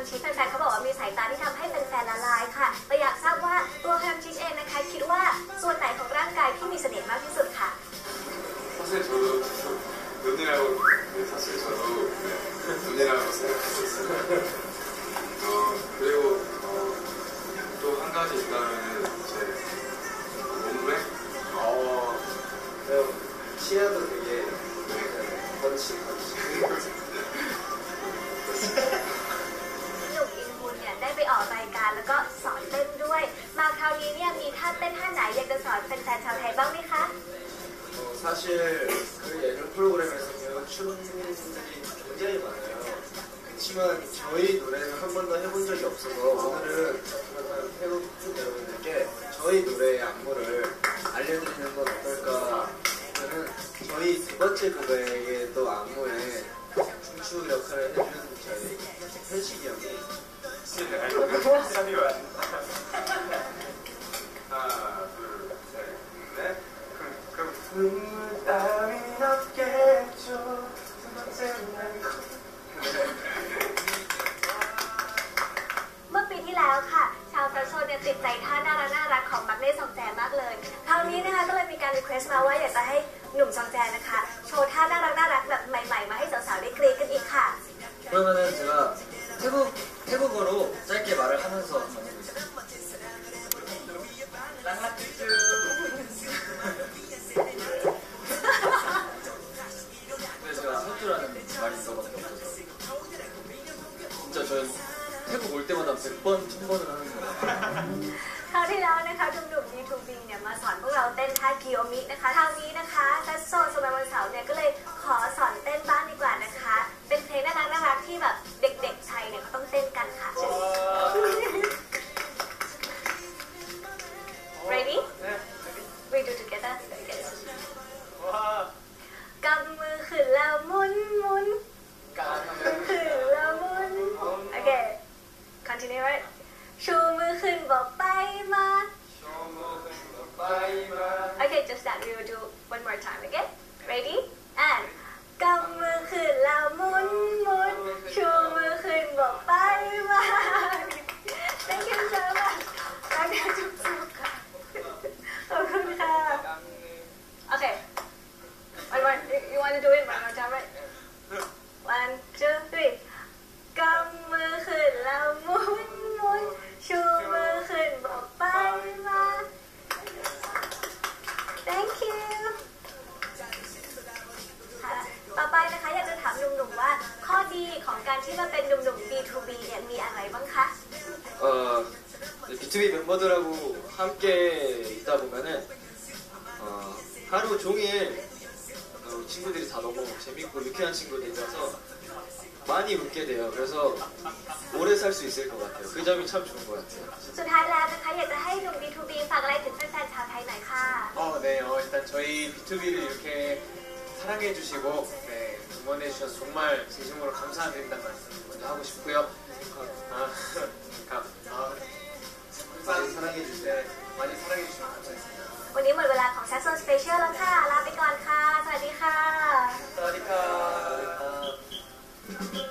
ชิแฟนๆเขาบอกว่ามีสายตาที่ทำให้แฟนๆละลายค่ะแต่อยากทราบว่าตัวฮยอนชิเองนะคะคิดว่าส่วนไหนของร่างกายที่มีเสน่ห์มากที่สุดค่ะได้ไปออกรายการแล้วก็สอนเต้นด้วยมาคราวนี้เนี่ยมีท่าเต้นท่าไหนอยากจะสอนแฟนๆชาวไทยบ้างไหมคะ 사실 그 예능 프로그램에서는 춤들이 굉장히 많아요. 그렇지만 저희 노래는 한 번도 해본 적이 없어서 오늘은 태국 여러분들께 저희 노래의 안무를 알려드리는 건 어떨까 하면은 저희 두 번째 곡의 또 안무에 춤추 역할을 해주는 저희 현식이 형이 하나 둘셋넷 그럼 눈물 따윈 없겠죠 두 번째는 아니고 เมื่อปีที่แล้วค่ะชาวซัชโชนเนี่ยติดใจท่าน่ารักของมักเน่ซองแจมากเลยคราวนี้นะคะก็เลยมีการรีเควสต์มาว่าอยากจะให้หนุ่มซองแจนะคะโชว์ท่าน่ารักแบบใหม่ๆมาให้สาวๆได้กรี๊ดกันอีกค่ะ 그러면은 제가 태국어로 짧게 말을 하면서 근데 제가 할 줄 아는 말이 있어가지고 진짜 전 태국 올 때마다 100번, 1000번은 하는 거예요. คราวที่แล้วนะคะหนุ่มๆ BTOB เนี่ยมาสอนพวกเราเต้นท่ากิโอมินะคะคราวนี้นะคะซัชโชนสมัยวันเสาร์เนี่ยก็เลยขอสอนเต้นบ้างดีกว่านะคะเป็นเพลงน่ารักที่แบบเด็กๆไทยเนี่ยเขาต้องเต้นกันค่ะ Ready? We do together. กำมือขึ้นแล้วหมุนกำมือขึ้นแล้วหมุน Okay. Continue, right? ชูมือขึ้นบอกไปมา Okay, just that. We will do one more time, okay? Ready? And กำมือขึ้นแล้วหมุนชูมือขึ้นบอกไปมา Thank you so much. รักแท้จุ๊บๆค่ะขอบคุณค่ะ Okay. You want to do it one more time, right? 1, 2, 3. กำมือขึ้นแล้วหมุนชูมือขึ้นบอกไปมา Thank you ต่อไปนะคะอยากจะถามหนุ่มๆว่าข้อดีของการที่มาเป็นหนุ่มๆ B2B เนี่ยมีอะไรบ้างคะ BTOB 멤버들하고 함께 있다 보면은 하루 종일 친구들이 다 너무 재밌고 유쾌한 친구들이라서 많이 웃게 돼요. 그래서 오래 살 수 있을 것 같아요. 그 점이 참 좋은 것 같아요. สุดท้ายแล้วนะคะอยากจะให้หนุ่ม B2B ฝากอะไรถึงแฟนๆชาวไทยหน่อยค่ะ 네, 일단 저희 BTOB를 이렇게 사랑해주시고 응원해주셔서 정말 진심으로 감사드린다는 말씀 먼저 하고 싶고요. 많이 사랑해주시면 감사하겠습니다. วันนี้หมดเวลาของแซคโซนสเปเชียลแล้วค่ะลาไปก่อนค่ะสวัสดีค่ะสวัสดีค่ะ